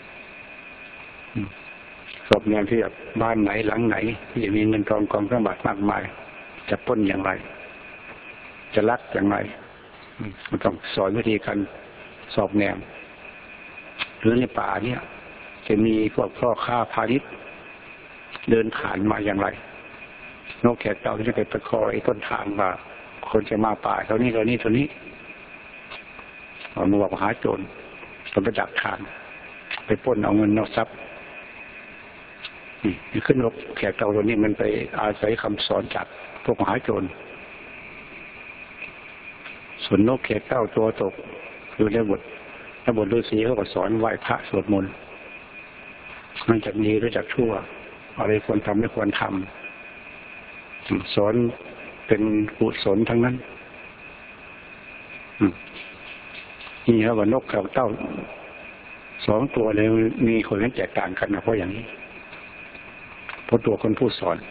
ที่แบบบ้านไหนหลังไหนที่จะมีเงินทองกองสมบัติมากมายจะปล้นอย่างไรจะลักอย่างไรมันต้องสอนวิธีการสอบแนมหรือในป่าเนี่ยจะมีพวกพ่อค้าพาณิชย์เดินผ่านมาอย่างไรนกแขกเต่าจะไปประคอยต้นทางว่าคนจะมาป่าเท่านี้เท่านี้เท่านี้มาบอกหาโจรไปดักทางไปปล้นเอาเงินเอาทรัพย์นี่ขึ้นนกแขกเต่าตัวนี้มันไปอาศัยคำสอนจากพวกมหาโจรส่วนนกแขกเต่าตัวตกอยู่ในบทฤาษีเขาก็สอนไหว้พระสวดมนต์มันจากดีหรือจากชั่วอะไรควรทำไม่ควรทำสอนเป็นกุศลทั้งนั้นนี่ครับว่านกกับเต้าสองตัวเลยมีคนนั้นแตกต่างกันนะเพราะอย่างนี้เพราะตัวคนผู้สอน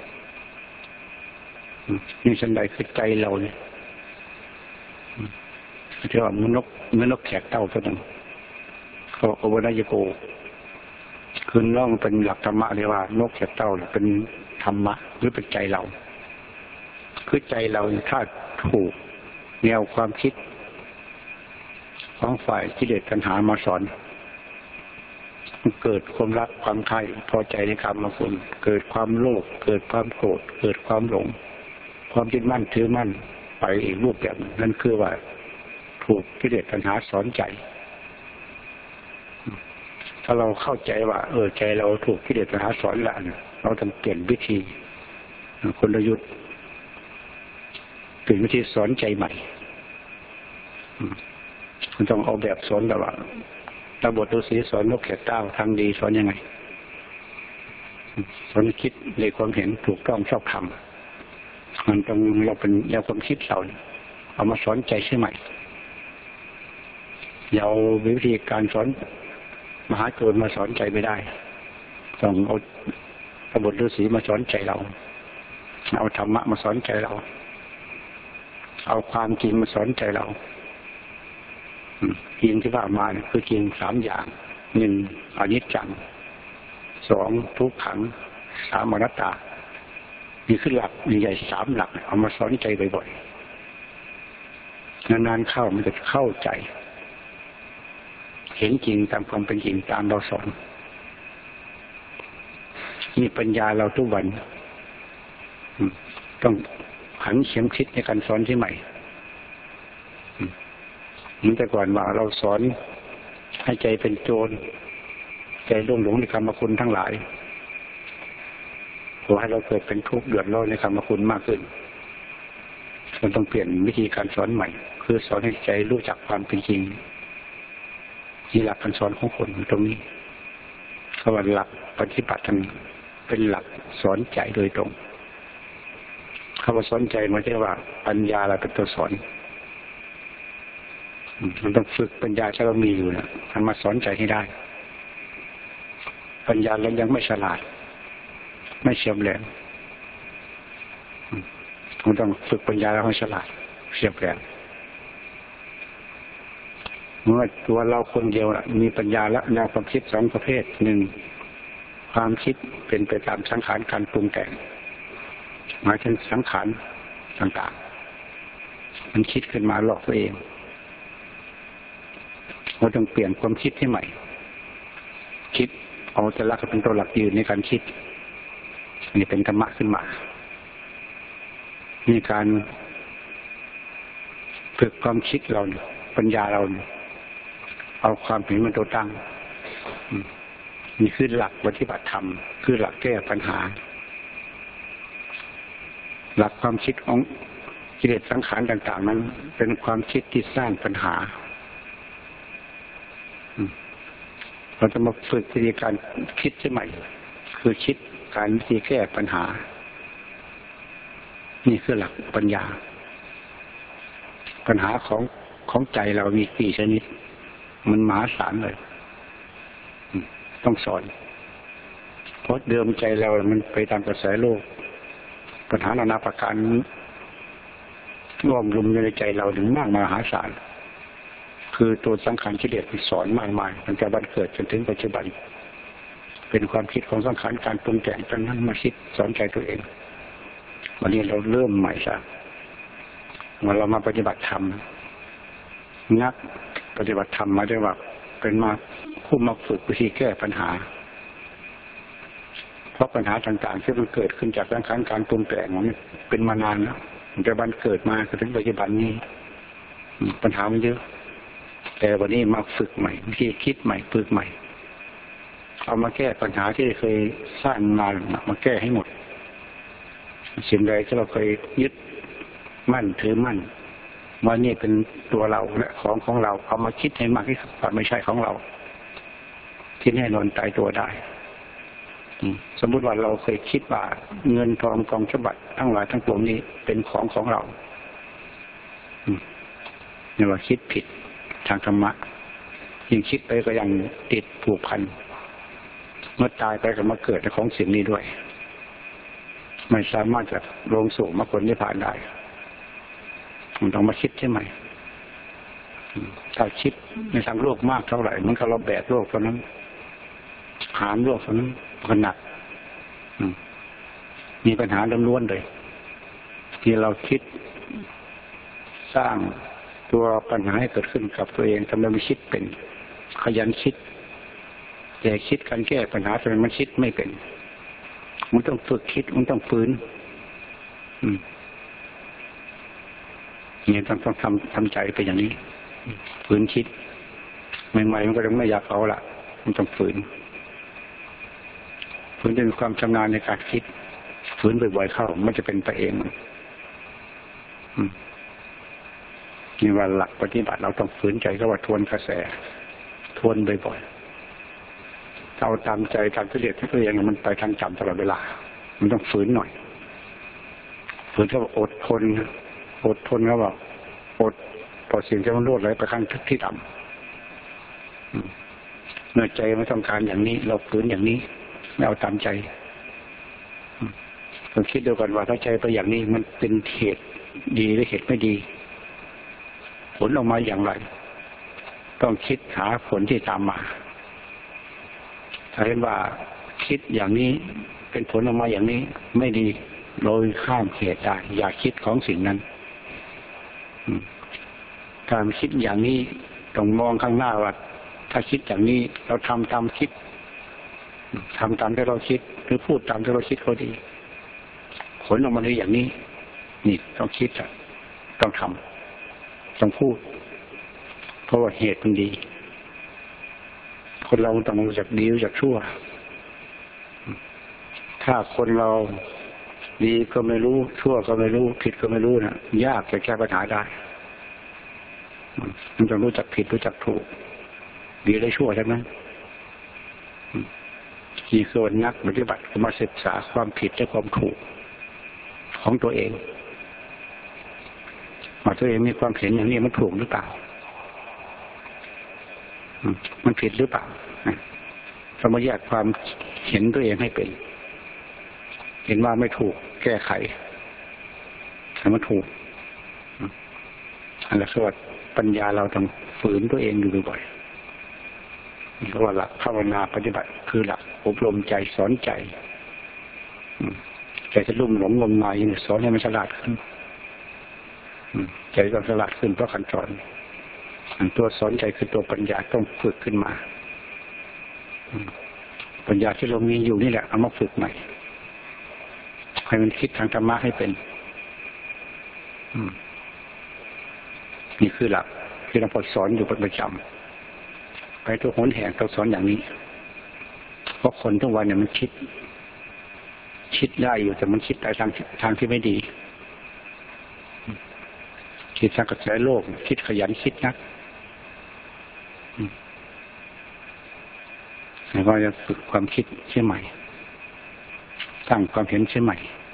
นี่ฉันใดคือใจเราเนี่ยที่ว่ามันนกแขกเต้าตัวนั้นเขาโอวนาญโกคือน้องเป็นหลักธรรมะเรียกว่านกแขกเต้าเป็นธรรมะหรือเป็นใจเราคือใจเราถ้าถูกแนวความคิดของฝ่ายกิเลสตัณหามาสอนเกิดความรักความใคร่พอใจในกรรมคุณเกิดความโลภเกิดความโกรธเกิดความหลงความยึดมั่นถือมั่นไปอีกรูปแบบนั่นคือว่าถูกกิเลสตัณหาสอนใจถ้าเราเข้าใจว่าใจเราถูกกิเลสตัณหาสอนละเราต้องเปลี่ยนวิธีกลยุทธ์เปลี่ยนวิธีสอนใจใหม่มันต้องเอาแบบสอนแบบว่าระบบฤาษีสอนนกแขกเต้าทางดีสอนยังไงสอนคิดในความเห็นถูกต้องชอบธรรมมันต้องเราเป็นแนวความคิดเราเอามาสอนใจใช่ไหมอย่าเอาวิธีการสอนมหาโจรมาสอนใจไม่ได้ต้องเอาระบบฤาษีมาสอนใจเราเอาธรรมะมาสอนใจเราเอาความจริงมาสอนใจเราจริงที่ว่ามาเนี่ยคือจริง3 อย่าง 1. อนิจจัง 2. ทุกขัง 3. อนัตตานี่คือหลักใหญ่3 หลักเอามาสอนใจบ่อยๆนานๆเข้ามันจะเข้าใจเห็นจริงตามความเป็นจริงตามเราสอนนี่ปัญญาเราทุกวันต้องหันเข็มคิดในการสอนที่ใหม่เหมือนแต่ก่อนว่าเราสอนให้ใจเป็นโจรใจหลงในกรรมคุณทั้งหลายขอให้เราเกิดเป็นทุกข์เดือดร้อนในกรรมคุณมากขึ้นมันต้องเปลี่ยนวิธีการสอนใหม่คือสอนให้ใจรู้จักความเป็นจริงนี่หลักการสอนของคนตรงนี้คำว่าหลักปฏิบัติเป็นหลักสอนใจโดยตรงคำว่าสอนใจไม่ใช่ว่าปัญญาเราเป็นตัวสอนมันต้องฝึกปัญญาที่เรามีอยู่นะทำมาสอนใจให้ได้ปัญญาเรายังไม่ฉลาดไม่เฉียบแหลมมันต้องฝึกปัญญาเราให้ฉลาดเฉียบแหลมเมื่อตัวเราคนเดียวมีปัญญาและแนวความคิด2 ประเภท 1. ความคิดเป็นไปตามสังขารการปรุงแต่งหมายถึงสังขารต่างๆมันคิดขึ้นมาหลอกตัวเองเราต้องเปลี่ยนความคิดให้ใหม่คิดเอาแต่ละเป็นตัวหลักยืนในการคิดนี่เป็นธรรมะขึ้นมานี่การฝึกความคิดเราปัญญาเราเอาความเห็นมันตัวตั้งนี่คือหลักปฏิบัติธรรมคือหลักแก้ปัญหาหลักความคิดของกิเลสสังขารต่างๆนั้นเป็นความคิดที่สร้างปัญหาเราจะมาฝึกวิธีการคิดใหม่คือคิดการวิธีแก้ปัญหานี่คือหลักปัญญาปัญหาของใจเรามีกี่ชนิดมันมหาศาลเลยต้องสอนเพราะเดิมใจเรามันไปตามกระแสโลกปัญหานานาประการร่วมรุมอยู่ในใจเราถึงมากมหาศาลคือตัวสังขารกิเลสสอนมากมายตั้งแต่บัดเกิดจนถึงปัจจุบันเป็นความคิดของสังขารการปรุงแต่งจนนั้นมาคิดสอนใจตัวเองวันนี้เราเริ่มใหม่ซะเมื่อเรามาปฏิบัติธรรมนักปฏิบัติธรรมมาได้ว่าเป็นมาผู้มาฝึกวิธีแก้ปัญหาเพราะปัญหาต่างๆที่มันเกิดขึ้นจากสังขารการปรุงแต่งมันเป็นมานานแล้วแต่วันเกิดมาถึงปัจจุบันนี้ปัญหามันเยอะแต่วันนี้มาฝึกใหม่วิธีคิดใหม่ฝึกใหม่เอามาแก้ปัญหาที่เคยสร้างมาแก้ให้หมดสิ่งใดที่เราเคยยึดมั่นถือมั่นว่านี่เป็นตัวเราและของเราเอามาคิดให้มากที่สุดว่าไม่ใช่ของเราคิดให้นอนตายตัวได้สมมุติว่าเราเคยคิดว่าเงินทองกองฉบับทั้งหลายทั้งปวงนี้เป็นของเราเนี่ยว่าคิดผิดทางธรรมะยิ่งคิดไปก็ยังติดผูกพันเมื่อตายไปก็มาเกิดในของสิ่งนี้ด้วยไม่สามารถจะลงสู่มรรคผลนิพพานได้มันต้องมาคิดใช่ไหมถ้าคิดในทางโลกมากเท่าไหร่มันก็เราแบกโลกเท่านั้นหามโลกเท่านั้นก็หนักมีปัญหาล้วนๆเลยที่เราคิดสร้างตัวปัญหาให้เกิดขึ้นกับตัวเองทำไมไม่คิดเป็นขยันคิดแต่คิดการแก้ปัญหาทำไมมันคิดไม่เป็นมันต้องฝึกคิดมันต้องฝืนเนี่ยต้องทำใจไปอย่างนี้ฝืนคิดใหม่ๆมันก็ยังไม่อยากเอาละมันต้องฝืนจะมีความชำนาญในการคิดฝืนบ่อยๆเข้ามันจะเป็นไปเองนี่ว่าหลักปฏิบัติเราต้องฝืนใจก็ว่าทวนกระแสทวนบ่อยๆเอาตามใจตามที่เรียกที่ตัวเองมันไปทางจำตลอดเวลามันต้องฝืนหน่อยฝืนก็ว่าอดทนก็ว่าอดต่อสิ่งที่มันโลดไหลไปข้างที่ต่ำเมื่อใจไม่ต้องการอย่างนี้เราฝืนอย่างนี้ไม่เอาตามใจผมคิดดูก่อนว่าถ้าใจไปอย่างนี้มันเป็นเหตุดีหรือเหตุไม่ดีผลออกมาอย่างไรต้องคิดหาผลที่ตามมาถ้าเห็นว่าคิดอย่างนี้เป็นผลออกมาอย่างนี้ไม่ดีโดยข้ามเหตุได้อย่าคิดของสิ่งนั้นการคิดอย่างนี้ต้องมองข้างหน้าว่าถ้าคิดอย่างนี้เราทำตามคิดทำตามที่เราคิดหรือพูดตามที่เราคิดก็ดีผลออกมาได้อย่างนี้นี่ต้องคิดต้องทำต้องพูดเพราะว่าเหตุมันดีคนเราต้องรู้จักดีรู้จักชั่วถ้าคนเราดีก็ไม่รู้ชั่วก็ไม่รู้ผิดก็ไม่รู้นะยากจะแก้ปัญหาได้มันต้องรู้จักผิดรู้จักถูกดีและชั่วใช่ไหมที่ส่วนนักปฏิบัติก็มาศึกษาความผิดและความถูกของตัวเองว่าตัวเองมีความเห็นอย่างนี้มันถูกหรือเปล่ามันผิดหรือเปล่าสมมติแยกความเห็นตัวเองให้เป็นเห็นว่าไม่ถูกแก้ไขให้มันถูกอันนั้นคือว่าปัญญาเราต้องฝืนตัวเองอยู่บ่อยเพราะว่าหลักภาวนาปฏิบัติคือหลักอบรมใจสอนใจใจจะลุ่มหลงงมงายสอนให้มันฉลาดขึ้นใจต้องฉลาดขึ้นเพราะขั้นตอนตัวสอนใจคือตัวปัญญาต้องฝึกขึ้นมาปัญญาที่เรามีอยู่นี่แหละเอามาฝึกใหม่ให้มันคิดทางธรรมะให้เป็นนี่คือหลักที่เราพอสอนอยู่ประจำไปตัวหนแห่งต้องสอนอย่างนี้เพราะคนทุกวันเนี่ยมันคิดได้อยู่แต่มันคิดไปทางที่ไม่ดีคิดทางกระแสโลกคิดขยันคิดนักแล้วก็จะฝึกความคิดเชื่อใหม่ตั้งความเห็นเชื่อใหม่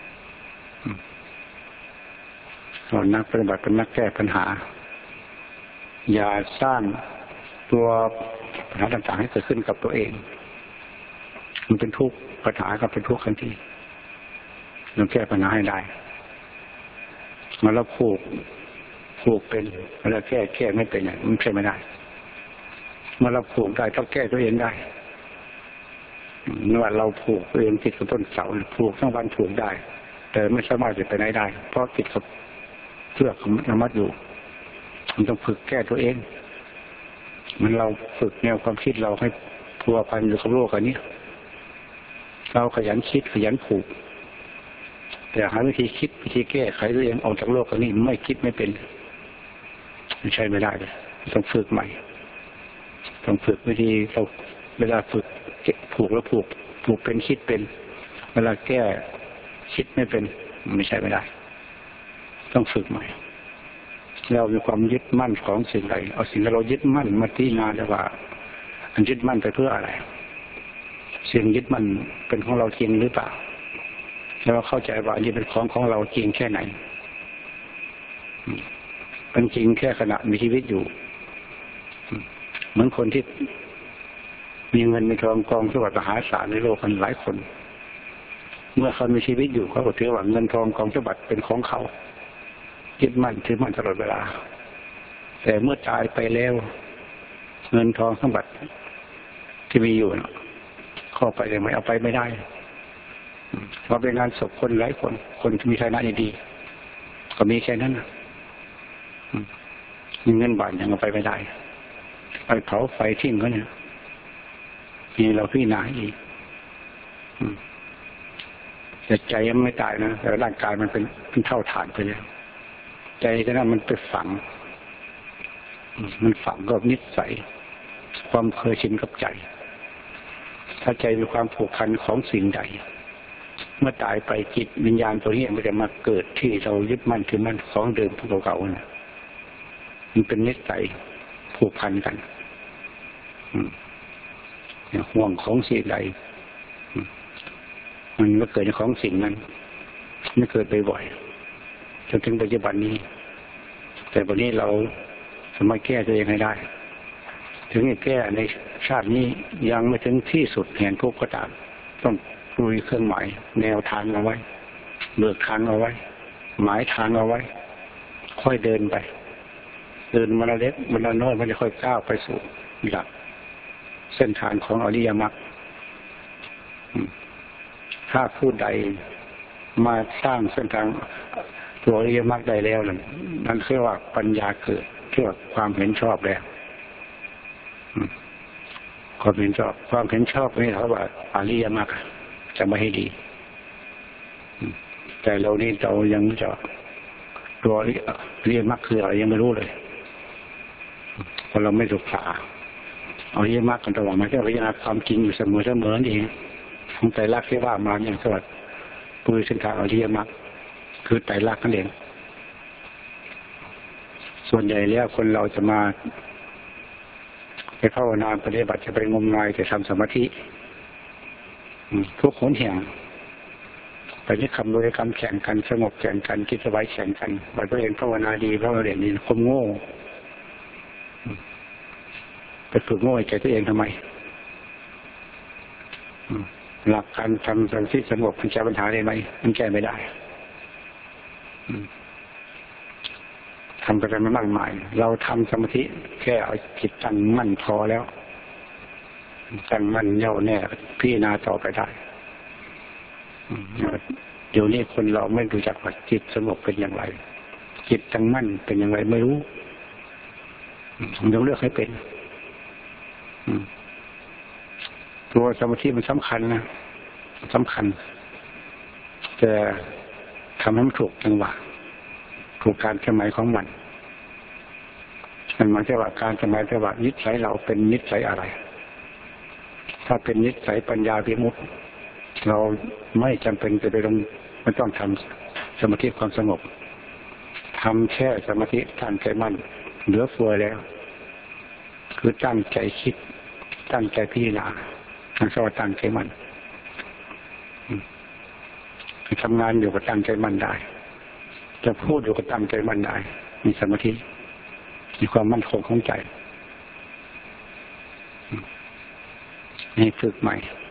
เรานักปฏิบัติเป็นนักแก้ปัญหาอย่าสร้างตัวปัญหาต่างๆให้เกิดขึ้นกับตัวเองมันเป็นทุกข์ปัญหาก็เป็นทุกข์ทันทีเราแก้ปัญหาให้ได้มาแล้วผูกเป็นแล้วแก้ไม่เป็นเนี่ยมันใช่ไม่ได้เมื่อเราผูกได้ต้องแก้ตัวเองได้เมื่อเราผูกตัวเองติดกับต้นเสาผูกทั้งวันผูกได้แต่ไม่สามารถจะไปไหนได้เพราะติดกับเชือกของมัดอยู่มันต้องฝึกแก้ตัวเองมันเราฝึกแนวความคิดเราให้พัวพันอยู่กับโลกอันนี้เราขยันคิดขยันผูกแต่หาวิธีคิดวิธีแก้ไขตัวเองออกจากโลกนี้ไม่คิดไม่เป็นไม่ใช่ไม่ได้เลยต้องฝึกใหม่ต้องฝึกวิธีเราเวลาฝึกผูกแล้วผูกเป็นคิดเป็นเวลาแก้คิดไม่เป็นไม่ใช่ไม่ได้ต้องฝึกใหม่เรามีความยึดมั่นของสิ่งใดเอาสิ่งที่เรายึดมั่นมาที่นาแล้วว่าอันยึดมั่นไปเพื่ออะไรสิ่งยึดมั่นเป็นของเราจริงหรือเปล่าแล้วเข้าใจว่าอันนี้เป็นของเราจริงแค่ไหนเป็นจริงแค่ขณะมีชีวิตอยู่เหมือนคนที่มีเงินมีทองกองสมบัติมหาศาลในโลกกันหลายคนเมื่อเขามีชีวิตอยู่เขาก็ถือว่าเงินทองกองสมบัติเป็นของเขายึดมั่นถือมั่นตลอดเวลาแต่เมื่อตายไปแล้วเงินทองสมบัติที่มีอยู่เข้าไปได้ไหมเอาไปไม่ได้พอเป็นงานศพคนหลายคนที่มีฐานะดีก็มีแค่นั้นเงินบาทยังเอาไปไม่ได้ไปเผาไฟทิ้งเขาเนี่ยมีเราพี่นาอีกแต่ใจยังไม่ตายนะแต่ร่างกายมันเป็นเท่าฐานไปแล้วใจฉะนั้นมันไปฝังมันฝังกับนิสัยความเคยชินกับใจถ้าใจมีความผูกพันของสิ่งใดเมื่อตายไปจิตวิญญาณตัวนี้มันจะมาเกิดที่เรายึดมั่นถือมั่นของเดิมของเก่าๆนะมันเป็นนิสัยผูกพันกันห่วงของสิ่งใดมันไม่เกิดในของสิ่งนั้นไม่เกิดบ่อยๆจนถึงปัจจุบันนี้แต่วันนี้เราสามารถแก้ตัวเองให้ได้ถึงจะแก้ในชาตินี้ยังไม่ถึงที่สุดแห่งทุกข์ก็ตามต้องลุยเครื่องหมายแนวทางเอาไว้เบิกทางเอาไว้หมายทางเอาไว้ค่อยเดินไปเดินมาละเล็กมาละน้อยมันจะค่อยก้าวไปสู่หลักเส้นทางของอริยมรรคถ้าผู้ใดมาสร้างเส้นทางตัวอริยมรรคได้แล้วนั่นคือว่าปัญญาเกิดคือว่าความเห็นชอบแล้วความเห็นชอบนี่เขาว่าอริยมรรคจะไม่ให้ดีแต่เรานี่เรายังจะตัวอริยมรรคคืออะไรยังไม่รู้เลยเพราะเราไม่ศึกษาอริยมรรคกันตลอดมาแค่พิจารณาความจริงอยู่เสมอนั่นเองของไตรลักษณ์ที่ว่ามาอย่างสวัสดิ์ปุริเส้นทางอริยมรรคคือไตรลักษณ์นั่นเองส่วนใหญ่แล้วคนเราจะมาไปภาวนาปฏิบัติจะไปงมงายแต่ทำสมาธิทุกคนแห่งไปที่คำโดยคำแข่งกันสงบแข่งกันคิดสบายแข่งกันไปตัวเองภาวนาดีเพราะเราเรียนนี่คมโง่ไปฝึกโง่ใจตัวเองทำไมหลักการทำสมาธิสงบมันแก้ปัญหาได้ไหมมันแก้ไม่ได้ทำกันมามากมายเราทำสมาธิแค่เอาจิตตั้งมั่นพอแล้วตั้งมั่นแน่วแน่พิจารณาต่อไปได้เดี๋ยวนี้คนเราไม่รู้จักว่าจิตสงบเป็นอย่างไรจิตตั้งมั่นเป็นอย่างไรไม่รู้ต้องเลือกให้เป็นตัวสมาธิมันสำคัญนะสำคัญแต่ทำให้มันถูกจังหวะถูกการสมัยของมันหมายถึงว่าการสมัยแต่ว่านิสัยเราเป็นนิสัยอะไรถ้าเป็นนิสัยปัญญาวิมุตติเราไม่จำเป็นจะไปลงไม่ต้องทำสมาธิความสงบทำแค่สมาธิตั้งใจมั่นเหลือเฟือแล้วคือตั้งใจคิดตั้งใจพิจารณาตั้งใจมั่นทำงานอยู่ก็ตั้งใจมั่นได้จะพูดอยู่ก็ตั้งใจมั่นได้มีสมาธิมีความมั่นคงของใจนี่ฝึกใหม่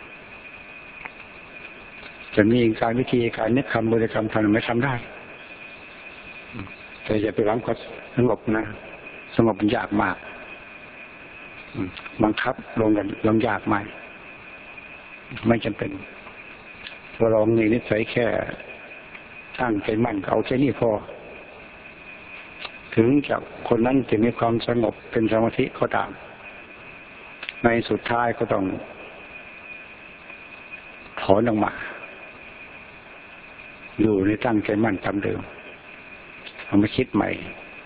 จะมีการวิธีการนึกคำบริกรรมทำไม่ทำได้แต่อย่าไปหวังความสงบนะสงบมันยากมากบังคับลงยากไหมไม่จำเป็นตัวเรามีนิสัยแค่ตั้งใจมั่นเอาแค่นี้พอถึงจากคนนั้นจะมีความสงบเป็นสมาธิก็ตามในสุดท้ายก็ต้องถอนออกมาอยู่ในตั้งใจมั่นตามเดิมเอามาคิดใหม่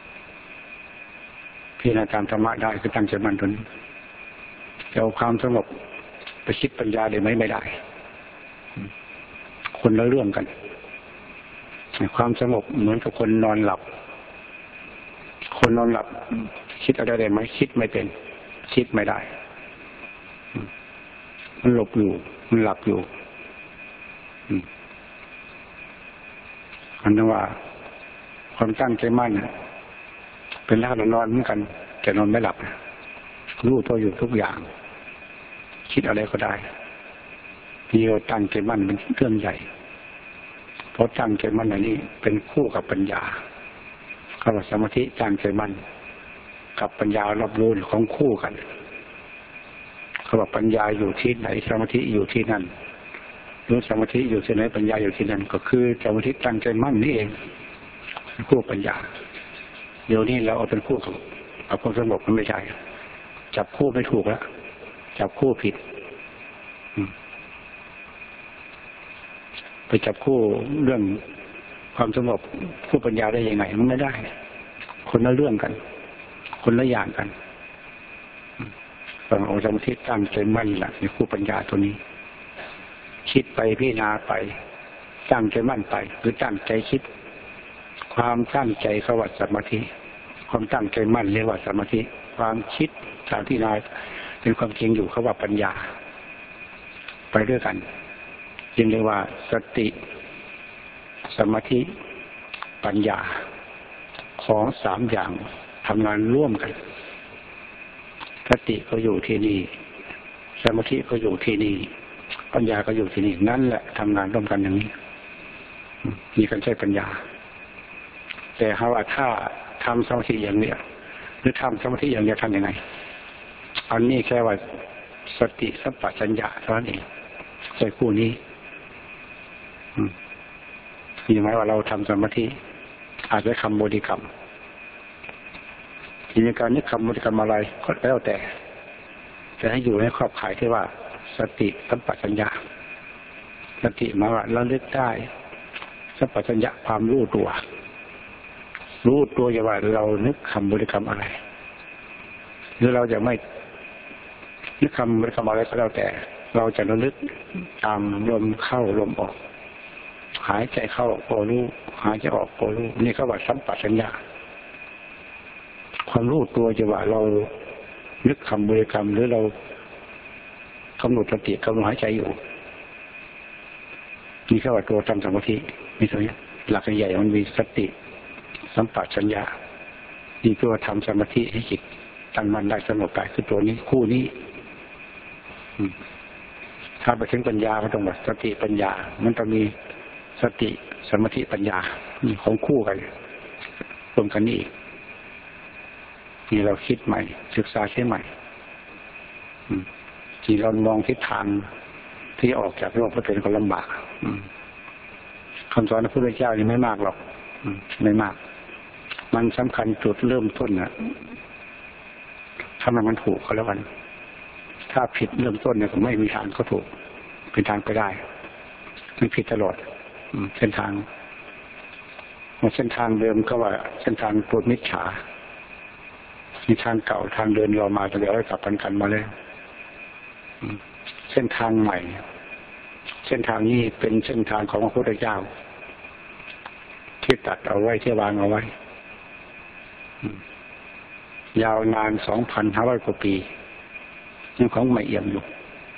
พิจารณาตามธรรมะได้คือตั้งใจมั่นตัวนี้จะเอาความสงบไปคิดปัญญาได้ไหมไม่ได้คนละเรื่องกันความสงบเหมือนกับคนนอนหลับคนนอนหลับคิดอะไรได้ไหมคิดไม่เป็นคิดไม่ได้มันหลบอยู่มันหลับอยู่อันนั้นว่าความตั้งใจมั่นเป็นลักษณะนอนเหมือนกันแต่นอนไม่หลับรู้ตัวอยู่ทุกอย่างคิดอะไรก็ได้นี่เราตั้งใจมั่นเป็นเรื่องใหญ่เพราะตั้งใจมั่นอันนี้เป็นคู่กับปัญญาคำว่าสมาธิตั้งใจมั่นกับปัญญารับรู้ของคู่กันคำว่าปัญญาอยู่ที่ไหนสมาธิอยู่ที่นั่นหรือสมาธิอยู่ที่ไหนปัญญาอยู่ที่นั่นก็คือสมาธิตั้งใจมั่นนี่เองคู่ปัญญาเดี๋ยวนี้เราเอาเป็นคู่กับความสงบมันไม่ใช่จับคู่ไม่ถูกแล้วจับคู่ผิดไปจับคู่เรื่องความสงบคู่ปัญญาได้ยังไงมันไม่ได้คนละเรื่องกันคนละอย่างกันต้องเอาสมาธิตั้งใจมั่นแหละในคู่ปัญญาตัวนี้คิดไปพิจารณาไปตั้งใจมั่นไปหรือตั้งใจคิดความตั้งใจเขาว่าสมาธิความตั้งใจมั่นเรียกว่าสมาธิความคิดการพิจารณาเป็นความจริงอยู่เขาว่าปัญญาไปด้วยกันจึงเรียกว่าสติสมาธิปัญญาของสามอย่างทำงานร่วมกันสติก็อยู่ที่นี่สมาธิก็อยู่ที่นี่ปัญญาก็อยู่ที่นี่นั่นแหละทำงานร่วมกันอย่างนี้มีการใช้ปัญญาแต่ว่าถ้าทำสมาธิอย่างเนี้ยหรือทำสมาธิอย่างเนี้ยทำยังไงอันนี้แค่ว่าสติสัมปชัญญะเท่านั้นเองใช้คู่นี้มีไหมว่าเราทำสมาธิอาจจะคำบริกรรมมีการนึกคำบริกรรมอะไรก็แล้วแต่จะให้อยู่ในครอบข่ายที่ว่าสติสัมปชัญญะสติมาว่าเราเลือกได้สัมปชัญญะความรู้ตัวอย่าว่าเรานึกคำบริกรรมอะไรหรือเราจะไม่นึกคำบริกรรมอะไรก็แล้วแต่เราจะระลึกตามลมเข้าลมออกหายใจเข้าก็รู้หายใจออกก็รู้นี่ก็ว่าสัมปชัญญะความรู้ตัวจะว่าเรานึกคำบริกรรมหรือเรากำหนดสติกำหนดหายใจอยู่นี่ก็ว่าตัวทำสมาธิมีตัวนี้หลักใหญ่มันมีสติสัมปชัญญะนี่ตัวทำสมาธิให้จิตตั้งมั่นได้สงบกายคือตัวนี้คู่นี้ถ้าไปถึงปัญญามันต้องแบบสติปัญญามันต้องมีสติสมาธิปัญญาของคู่กันรวมกันนี่อีกนี่เราคิดใหม่ศึกษาใช่ใหม่ที่เรามองทิศทางที่ออกจากโลกก็เป็นคนลำบากคำสอนพระพุทธเจ้านี่ไม่มากหรอกไม่มากมันสำคัญจุดเริ่มต้นนะถ้ามันถูกก็แล้วกันถ้าผิดเริ่มต้นเนี่ยก็ไม่มีทางก็ถูกเป็นทางไปได้มันผิดตลอดเส้นทางเดิมก็ว่าเส้นทางตัวมิจฉามีทางเก่าทางเดินเรามาแต่เดี๋ยวให้กลับกันมาเลยเส้นทางใหม่เส้นทางนี้เป็นเส้นทางของพระพุทธเจ้าที่ตัดเอาไว้ที่วางเอาไว้ยาวนาน 2,500 กว่าปียังของไม่เอี่ยมอยู่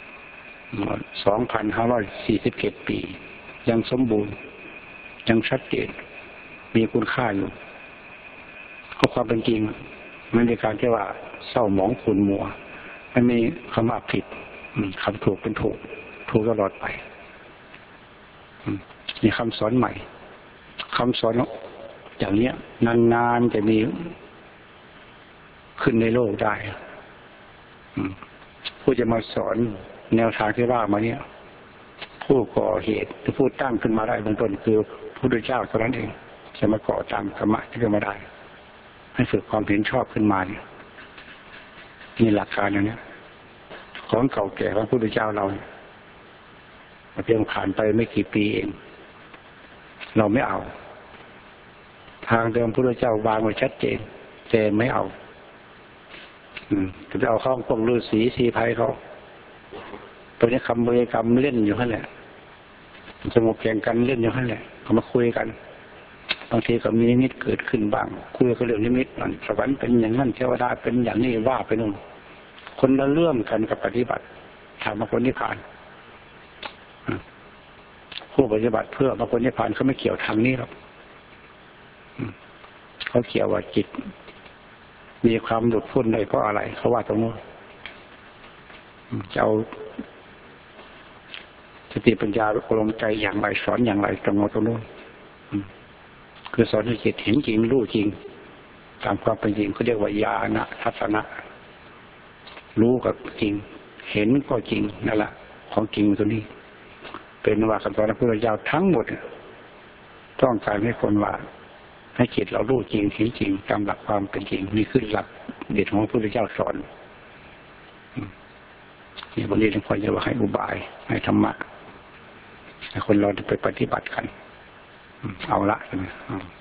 2,547 ปียังสมบูรณ์ยังชัดเจนมีคุณค่าอยู่ก็ความเป็นจริงไม่มีการที่ว่าเศร้าหมองขุ่นมัวไม่มีคำว่าผิดคำถูกเป็นถูกตลอดไปมีคำสอนใหม่คำสอนอย่างนี้นานๆจะมีขึ้นในโลกได้ผู้จะมาสอนแนวทางที่ว่ามาเนี่ยผู้ก่อเหตุหรือผู้ตั้งขึ้นมาได้เบื้องต้นคือพระพุทธเจ้าเท่านั้นเองจะมาก่อตามธรรมะที่ขึ้นมาได้ให้ฝึกความเห็นชอบขึ้นมาเนี่ยมีหลักการอย่างนี้ของเก่าแก่ของพระพุทธเจ้าเราเพียงผ่านไปไม่กี่ปีเองเราไม่เอาทางเดิมพระพุทธเจ้าวางไว้ชัดเจนแต่ไม่เอาจะเอาเข้าพวกฤาษีสีภัยเขาตัวนี้คำบริกรรมเล่นอยู่นั่นแหละสงบแข่งกันเล่นอยู่นั่นแหละเขามาคุยกันบางทีก็มีนิมิตเกิดขึ้นบ้างคุยกันเรื่องนิมิตนั่นสวรรค์เป็นอย่างนั้นเทวดาเป็นอย่างนี้ว่าไปนู่นคนละเรื่องกันกับปฏิบัติทางมรรคผลนิพพานผู้ปฏิบัติเพื่อมรรคผลนิพพานเขาไม่เกี่ยวทางนี้หรอกเขาเกี่ยวว่าจิตมีความหลุดพ้นได้เพราะอะไรเขาว่าตรงนู้นจะเอาสติปัญญาอบรมใจอย่างไรสอนอย่างไรตรงนู้นคือสอนให้จิตเห็นจริงรู้จริงตามความเป็นจริงเขาเรียกว่าญาณทัศนะรู้กับจริงเห็นก็จริงนั่นแหละของจริงตัวนี้เป็นว่าคำสอนพระพุทธเจ้าทั้งหมดต้องการให้คนว่าให้จิตเรารู้จริงเห็นจริงตามหลักความเป็นจริงนี่คือหลักเด็ดของพระพุทธเจ้าสอนนี่บางทีหลวงพ่อจะว่าให้อุบายให้ธรรมะให้คนเราไปปฏิบัติกันเอาละใช่ไหม